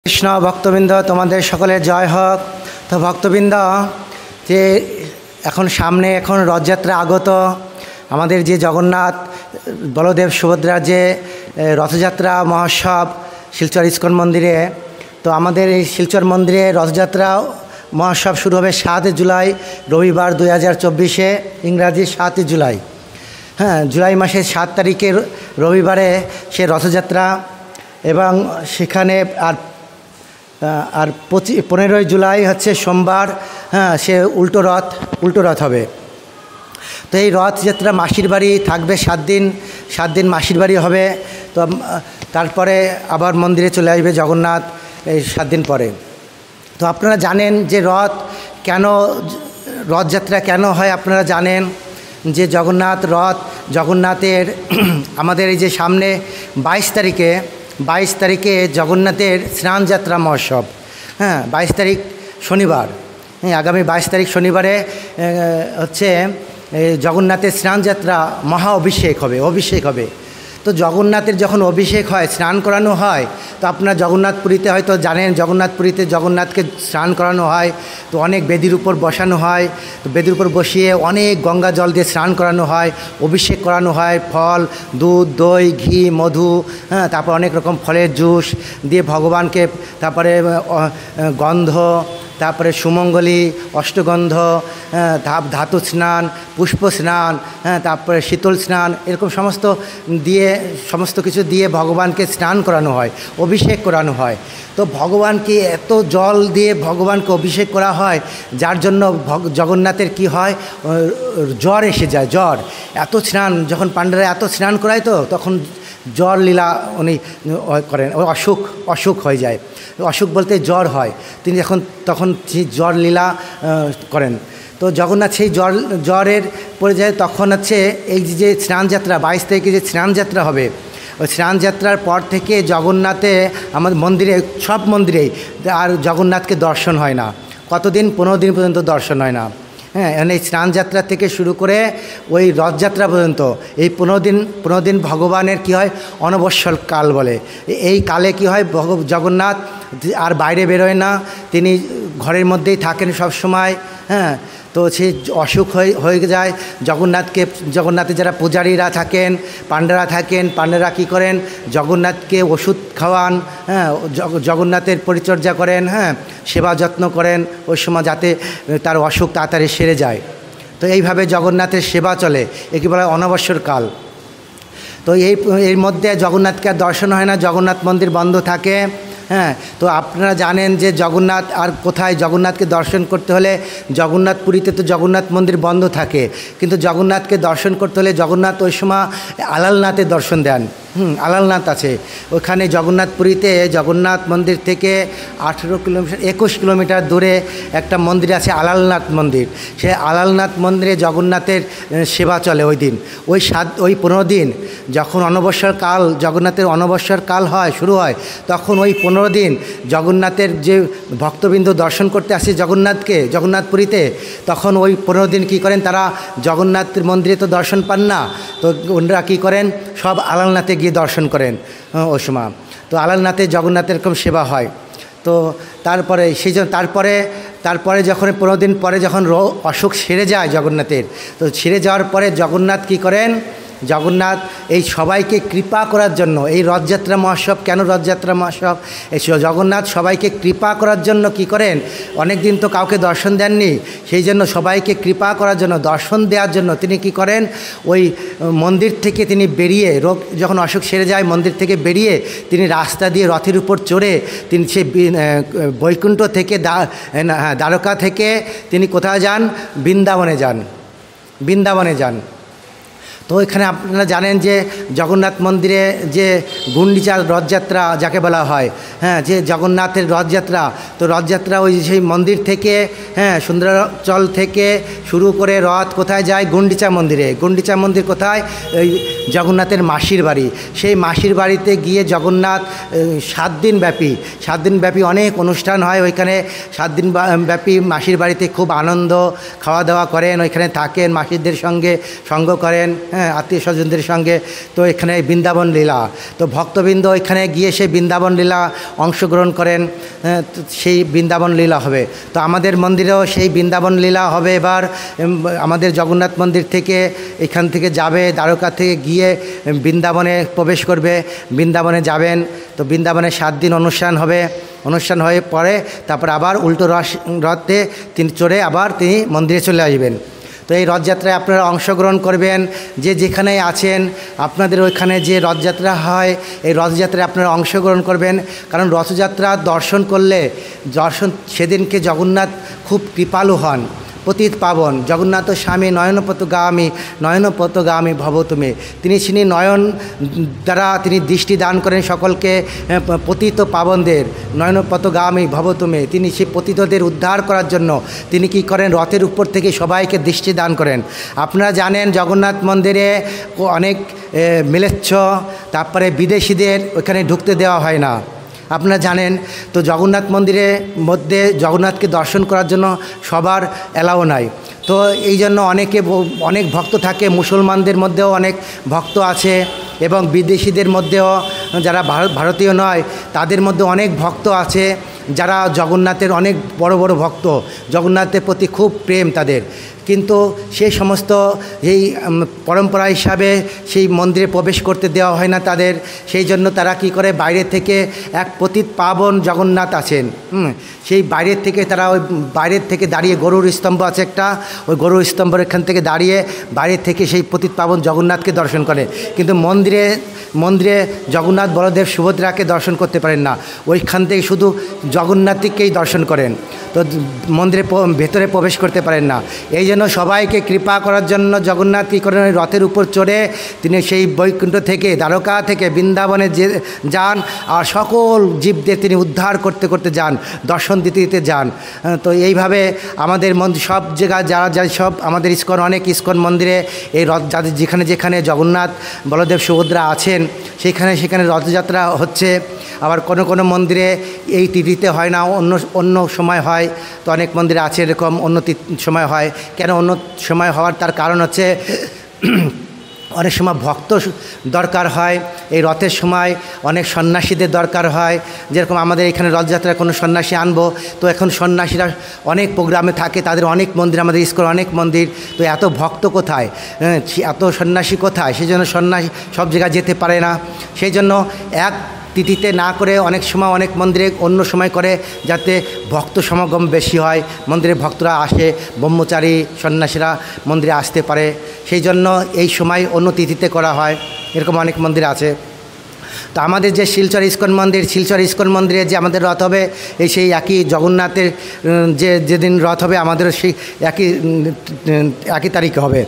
কৃষ্ণ ভক্তবৃন্দ, তোমাদের সকলের জয় হোক। তো ভক্তবৃন্দ, যে এখন সামনে রথযাত্রা আগত, আমাদের যে জগন্নাথ বলদেব সুভদ্রার যে রথযাত্রা মহোৎসব শিলচর ইস্কন মন্দিরে, তো আমাদের এই শিলচর মন্দিরে রথযাত্রা মহোৎসব শুরু হবে 7 জুলাই রবিবার 2024, ইংরাজি 7 জুলাই। জুলাই মাসের 7 তারিখের রবিবারে সে রথযাত্রা, এবং সেখানে আর 15 জুলাই হচ্ছে সোমবার, সে উল্টো রথ হবে। তো এই রথযাত্রা মাসির বাড়ি থাকবে 7 দিন মাসির বাড়ি হবে। তো তারপরে আবার মন্দিরে চলে আসবে জগন্নাথ এই 7 দিন পরে। তো আপনারা জানেন যে রথযাত্রা কেন হয়, আপনারা জানেন যে জগন্নাথের আমাদের এই যে সামনে 22 তারিখে জগন্নাথের স্নানযাত্রা মহোৎসব। 22 তারিখ শনিবার, আগামী 22 তারিখ শনিবারে হচ্ছে জগন্নাথের স্নানযাত্রা মহা অভিষেক হবে। তো জগন্নাথের যখন অভিষেক হয়, স্নান করানো হয়, তো আপনার জগন্নাথপুরীতে হয়তো জানেন, জগন্নাথপুরীতে জগন্নাথকে স্নান করানো হয়। তো অনেক বেদির উপর বসানো হয়, তো বেদির উপর বসিয়ে অনেক গঙ্গা জল দিয়ে স্নান করানো হয়, অভিষেক করানো হয়, ফল, দুধ, দই, ঘি, মধু, তারপর অনেক রকম ফলের জুস দিয়ে ভগবানকে, তারপরে গন্ধ, তারপরে সুমঙ্গলী, অষ্টগন্ধ, ধাতু স্নান, পুষ্প স্নান, তারপরে শীতল স্নান, এরকম সমস্ত কিছু দিয়ে ভগবানকে স্নান করানো হয়, অভিষেক করানো হয়। তো ভগবানকে এত জল দিয়ে ভগবানকে অভিষেক করা হয়, যার জন্য জগন্নাথের কি হয়, জ্বর এসে যায়। এত স্নান, যখন পাণ্ডারা এত স্নান করায়, তো তখন জ্বর লীলা উনি করেন, অসুখ হয়ে যায়। অসুখ বলতে জ্বর হয়, তিনি তখন সেই জ্বর লীলা করেন। তো জগন্নাথ সেই জ্বরের পড়ে যায়, তখন হচ্ছে এই যে স্নানযাত্রা 22 তারিখে যে স্নানযাত্রা হবে, ওই স্নানযাত্রার পর থেকে জগন্নাথে আমাদের সব মন্দিরেই আর জগন্নাথকে দর্শন হয় না। কতদিন? 15 দিন পর্যন্ত দর্শন হয় না। এই স্নানযাত্রা থেকে শুরু করে ওই রথযাত্রা পর্যন্ত এই 15 দিন ভগবানের কি হয়, অনবসর কাল বলে। এই কালে কি হয়, জগন্নাথ আর বাইরে বেরোয় না, তিনি ঘরের মধ্যেই থাকেন সব সময়। তো সে অসুখ হয়ে যায় জগন্নাথের যারা পূজারীরা থাকেন, পাণ্ডারা কী করেন, জগন্নাথকে ওষুধ খাওয়ান, জগন্নাথের পরিচর্যা করেন, সেবা যত্ন করেন ওই সময়, যাতে তার অসুখ তাড়াতাড়ি সেরে যায়। তো এইভাবে জগন্নাথের সেবা চলে, একে বলা হয় অনবসর কাল। তো এর মধ্যে জগন্নাথকে আর দর্শন হয় না, জগন্নাথ মন্দির বন্ধ থাকে। তো আপনারা জানেন যে জগন্নাথ আর কোথায়, জগন্নাথকে দর্শন করতে হলে জগন্নাথপুরীতে তো জগন্নাথ মন্দির বন্ধ থাকে, কিন্তু জগন্নাথকে দর্শন করতে হলে জগন্নাথ ওই সময় আলালনাথের দর্শন দেন। আলালনাথ আছে ওখানে জগন্নাথপুরীতে, জগন্নাথ মন্দির থেকে 21 কিলোমিটার দূরে একটা মন্দির আছে, আলালনাথ মন্দির। সে আলালনাথ মন্দিরে জগন্নাথের সেবা চলে ওই দিন, ওই 15 দিন যখন জগন্নাথের অনবসর কাল শুরু হয়, তখন ওই 15 দিন জগন্নাথের যে ভক্তবৃন্দ দর্শন করতে আসে জগন্নাথপুরীতে, তখন ওই 15 দিন কী করেন, তারা জগন্নাথের মন্দিরে তো দর্শন পান না, তো ওনারা কী করেন, সব আলালনাথে গিয়ে দর্শন করেন ওই সময়। তো আলালনাথে জগন্নাথের এরকম সেবা হয়। তো তারপরে তারপরে যখন 15 দিন পরে যখন অসুখ সেরে যায় জগন্নাথের, তো সেরে যাওয়ার পরে জগন্নাথ কী করেন, জগন্নাথ এই সবাইকে কৃপা করার জন্য, এই রথযাত্রা মহোৎসব কেন রথযাত্রা মহোৎসব, এই জগন্নাথ সবাইকে কৃপা করার জন্য কি করেন, অনেক দিন তো কাউকে দর্শন দেননি, সেই জন্য সবাইকে কৃপা করার জন্য, দর্শন দেওয়ার জন্য তিনি কি করেন, ওই মন্দির থেকে তিনি বেরিয়ে, যখন অসুখ সেরে যায়, মন্দির থেকে বেরিয়ে তিনি রাস্তা দিয়ে রথের উপর চড়ে তিনি সেই বৈকুণ্ঠ থেকে দ্বারকা থেকে তিনি কোথায় যান, বৃন্দাবনে যান। তো এখানে আপনারা জানেন যে জগন্নাথ মন্দিরে যে গুন্ডিচার রথযাত্রা যাকে বলা হয়, যে জগন্নাথের রথযাত্রা, তো রথযাত্রা ওই সেই মন্দির থেকে, সুন্দরাচল থেকে শুরু করে রথ কোথায় যায়, গুন্ডিচা মন্দির কোথায়, ওই জগন্নাথের মাসির বাড়ি। সেই মাসির বাড়িতে গিয়ে জগন্নাথ 7 দিন ব্যাপী অনেক অনুষ্ঠান হয় ওইখানে। 7 দিন ব্যাপী মাসির বাড়িতে খুব আনন্দ, খাওয়া দাওয়া করেন, ওইখানে থাকেন, মাসিদের সঙ্গে সঙ্গ করেন। হ্যাঁ, আত্মীয় স্বজনদের সঙ্গে। তো এখানে বৃন্দাবন লীলা, তো ভক্তবৃন্দ এখানে গিয়ে সেই বৃন্দাবন লীলা অংশগ্রহণ করেন, সেই বৃন্দাবন লীলা হবে। তো আমাদের মন্দিরেও সেই বৃন্দাবন লীলা হবে। এবার আমাদের জগন্নাথ মন্দির থেকে এখান থেকে যাবে, দ্বারকা থেকে গিয়ে বৃন্দাবনে প্রবেশ করবে, বৃন্দাবনে যাবেন। তো বৃন্দাবনে 7 দিন অনুষ্ঠান হবে, অনুষ্ঠান হয়ে পরে তারপর আবার উল্টো রথে তিনি চড়ে আবার তিনি মন্দিরে চলে আসবেন। তো এই রথযাত্রায় আপনারা অংশগ্রহণ করবেন, যে যেখানে আছেন আপনাদের ওইখানে যে রথযাত্রা হয় এই রথযাত্রায় আপনারা অংশগ্রহণ করবেন। কারণ রথযাত্রা দর্শন করলে সেদিনকে জগন্নাথ খুব কৃপালু হন, পতিত পাবন। জগন্নাথ স্বামী নয়নপথগামী ভব তুমি, তিনি নয়ন দ্বারা তিনি দৃষ্টি দান করেন সকলকে, পতিত পাবনদের। নয়নপথগামী ভব তুমি, তিনি সেই পতিতদের উদ্ধার করার জন্য তিনি কি করেন, রথের উপর থেকে সবাইকে দৃষ্টি দান করেন। আপনারা জানেন জগন্নাথ মন্দিরে অনেক মিলেচ্ছ, তারপরে বিদেশিদের ওখানে ঢুকতে দেওয়া হয় না, আপনারা জানেন। তো জগন্নাথ মন্দিরের মধ্যে জগন্নাথকে দর্শন করার জন্য সবার অ্যালাউ নাই। তো এই জন্য অনেক ভক্ত থাকে, মুসলমানদের মধ্যেও অনেক ভক্ত আছে এবং বিদেশিদের মধ্যেও যারা ভারতীয় নয় তাদের মধ্যে অনেক ভক্ত আছে, যারা জগন্নাথের অনেক বড় বড় ভক্ত, জগন্নাথের প্রতি খুব প্রেম তাদের। কিন্তু সেই সমস্ত এই পরম্পরা হিসাবে সেই মন্দিরে প্রবেশ করতে দেওয়া হয় না তাদের। সেই জন্য তারা কি করে, বাইরে থেকে এক পতিত পাবন জগন্নাথ আছেন, সেই বাইরের থেকে তারা ওই বাইরের থেকে দাঁড়িয়ে, গরুর স্তম্ভ আছে একটা, ওই গরুর স্তম্ভের এখান থেকে দাঁড়িয়ে বাইরের থেকে সেই পতিত পাবন জগন্নাথকে দর্শন করে। কিন্তু মন্দিরে জগন্নাথ, বলদেব, সুভদ্রাকে দর্শন করতে পারেন না, ওইখান থেকে শুধু জগন্নাথকেই দর্শন করেন। তো মন্দিরে ভেতরে প্রবেশ করতে পারেন না। এই জন্য সবাইকে কৃপা করার জন্য জগন্নাথ কী করেন, রথের উপর চড়ে তিনি সেই বৈকুণ্ঠ থেকে, দ্বারকা থেকে বৃন্দাবনে যান, আর সকল জীবদের তিনি উদ্ধার করতে করতে যান, দর্শন দিতে দিতে যান। তো এইভাবে আমাদের সব জায়গায় যারা সব আমাদের অনেক ইস্কন মন্দিরে এই রথ, যাদের যেখানে যেখানে জগন্নাথ, বলদেব, সুভদ্রা আছেন সেখানে রথযাত্রা হচ্ছে। আবার কোনো মন্দিরে এই তিথিতে হয় না, অন্য সময় হয়। তো অনেক মন্দিরে আছে এরকম অন্য সময় হয়। কেন অন্য সময় হওয়ার তার কারণ হচ্ছে অনেক সময় ভক্ত দরকার হয়, এই রথের সময় অনেক সন্ন্যাসীদের দরকার হয়। যেরকম আমাদের এখানে রথযাত্রায় কোনো সন্ন্যাসী আনবো, তো এখন সন্ন্যাসীরা অনেক প্রোগ্রামে থাকে, তাদের অনেক মন্দির, আমাদের ইস্কন অনেক মন্দির, তো এত ভক্ত কোথায়, এত সন্ন্যাসী কোথায়, সেই জন্য সন্ন্যাসী সব জায়গায় যেতে পারে না। সেই জন্য এক তিথিতে না করে অনেক সময় অনেক মন্দিরে অন্য সময় করে, যাতে ভক্ত সমাগম বেশি হয়, মন্দিরে ভক্তরা আসে, ব্রহ্মচারী সন্ন্যাসীরা মন্দিরে আসতে পারে। সেই জন্য এই সময় অন্য তিথিতে করা হয়, এরকম অনেক মন্দির আছে। তো আমাদের যে শিলচর ইস্কন মন্দিরে যে আমাদের রথ হবে, সেই একই জগন্নাথের যেদিন রথ হবে আমাদেরও সেই একই তারিখে হবে,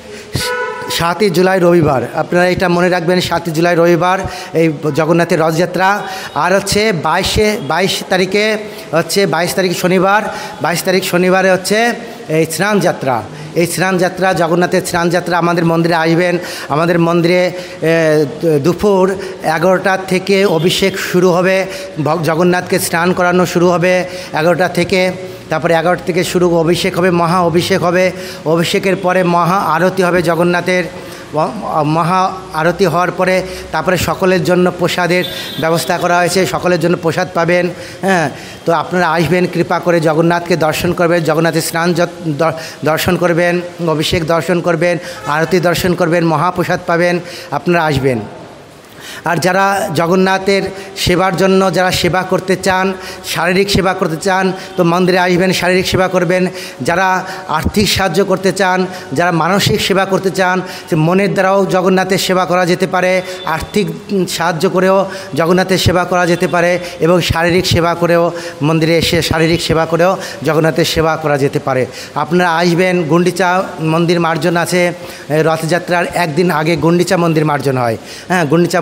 7ই জুলাই রবিবার। আপনারা এটা মনে রাখবেন, 7ই জুলাই রবিবার এই জগন্নাথের রথযাত্রা। আর হচ্ছে 22 তারিখে হচ্ছে 22 তারিখ শনিবার, 22 তারিখ শনিবারে হচ্ছে এই স্নানযাত্রা। এই স্নানযাত্রা, জগন্নাথের স্নানযাত্রা আমাদের মন্দিরে আসবেন। আমাদের মন্দিরে দুপুর 11টা থেকে অভিষেক শুরু হবে, জগন্নাথকে স্নান করানো শুরু হবে 11টা থেকে। তারপরে 11টা থেকে শুরু অভিষেক হবে, মহা অভিষেক হবে। অভিষেকের পরে মহা আরতি হবে জগন্নাথের। মহা আরতি হওয়ার পরে তারপরে সকলের জন্য প্রসাদের ব্যবস্থা করা হয়েছে, সকলের জন্য প্রসাদ পাবেন। হ্যাঁ, তো আপনারা আসবেন, কৃপা করে জগন্নাথকে দর্শন করবেন, জগন্নাথের স্নান দর্শন করবেন, অভিষেক দর্শন করবেন, আরতি দর্শন করবেন, মহাপ্রসাদ পাবেন, আপনারা আসবেন। আর যারা জগন্নাথের সেবার জন্য যারা সেবা করতে চান, শারীরিক সেবা করতে চান, তো মন্দিরে আসবেন, শারীরিক সেবা করবেন। যারা আর্থিক সাহায্য করতে চান, যারা মানসিক সেবা করতে চান, মনের দ্বারাও জগন্নাথের সেবা করা যেতে পারে, আর্থিক সাহায্য করেও জগন্নাথের সেবা করা যেতে পারে, এবং শারীরিক সেবা করেও মন্দিরে এসে শারীরিক সেবা করেও জগন্নাথের সেবা করা যেতে পারে। আপনারা আসবেন। গুন্ডিচা মন্দির মার্জন আছে, রথযাত্রার একদিন আগে গুন্ডিচা মন্দির মার্জন হয়। হ্যাঁ, গুন্ডিচা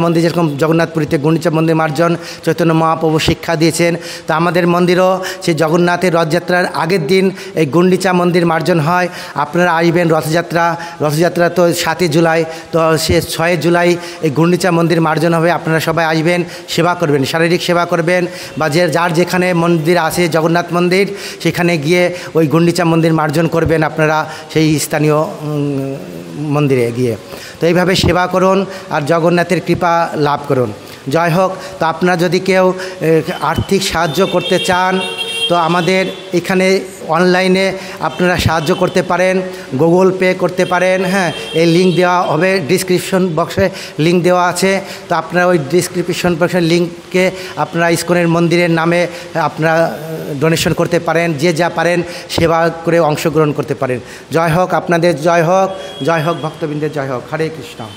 মন্দির যেরকম জগন্নাথপুরীতে গুন্ডিচা মন্দির মার্জন চৈতন্য মহাপ্রভু শিক্ষা দিয়েছেন, তো আমাদের মন্দিরও সেই জগন্নাথের রথযাত্রার আগের দিন এই গুন্ডিচা মন্দির মার্জন হয়। আপনারা আসবেন। রথযাত্রা তো 7 জুলাই, তো সে 6 জুলাই এই গুন্ডিচা মন্দির মার্জন হবে। আপনারা সবাই আসবেন, সেবা করবেন, শারীরিক সেবা করবেন, বা যার যেখানে মন্দির আছে জগন্নাথ মন্দির সেখানে গিয়ে ওই গুন্ডিচা মন্দির মার্জন করবেন আপনারা সেই স্থানীয় মন্দিরে গিয়ে। তো এইভাবে সেবা করুন আর জগন্নাথের কৃপা লাভ করুন। জয় হোক। তো আপনারা যদি কেউ আর্থিক সাহায্য করতে চান তো আমাদের এখানে অনলাইনে আপনারা সাহায্য করতে পারেন, গুগল পে করতে পারেন। হ্যাঁ, এই লিঙ্ক দেওয়া হবে, ডিসক্রিপশন বক্সে লিঙ্ক দেওয়া আছে। তো আপনারা ওই ডিসক্রিপশন বক্সের লিঙ্কে আপনারা ইস্কনের মন্দিরের নামে আপনারা ডোনেশন করতে পারেন, যে যা পারেন সেবা করে অংশগ্রহণ করতে পারেন। জয় হোক আপনাদের, জয় হোক ভক্তবৃন্দের, জয় হোক। হরে কৃষ্ণ।